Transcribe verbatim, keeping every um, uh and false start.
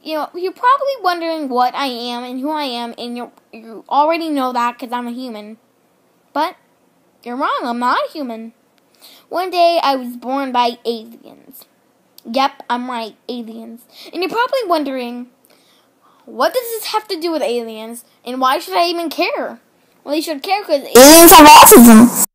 you know, you're probably wondering what I am and who I am, and you you already know that because I'm a human. But you're wrong. I'm not a human. One day I was born by aliens. Yep, I'm right, aliens. And you're probably wondering, what does this have to do with aliens, and why should I even care? Well, you should care because aliens have autism.